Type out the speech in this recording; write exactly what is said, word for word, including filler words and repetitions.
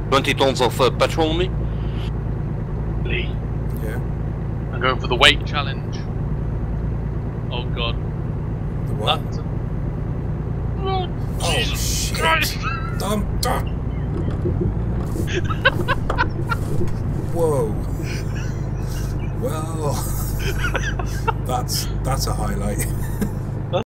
twenty tons of uh, petrol on me? Lee. Yeah. I'm going for the weight challenge. Oh god. The what? That... Oh, Oh Jesus shit! Christ. I'm done. Whoa. Well, that's that's a highlight.